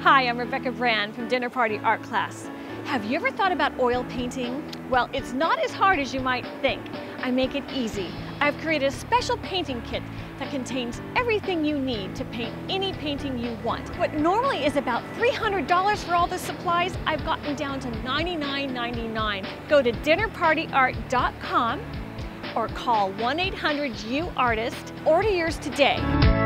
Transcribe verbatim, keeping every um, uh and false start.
Hi, I'm Rebecca Brand from Dinner Party Art Class. Have you ever thought about oil painting? Well, it's not as hard as you might think. I make it easy. I've created a special painting kit that contains everything you need to paint any painting you want. What normally is about three hundred dollars for all the supplies, I've gotten down to ninety-nine ninety-nine. Go to dinner party art dot com or call one eight hundred U artist. Order yours today.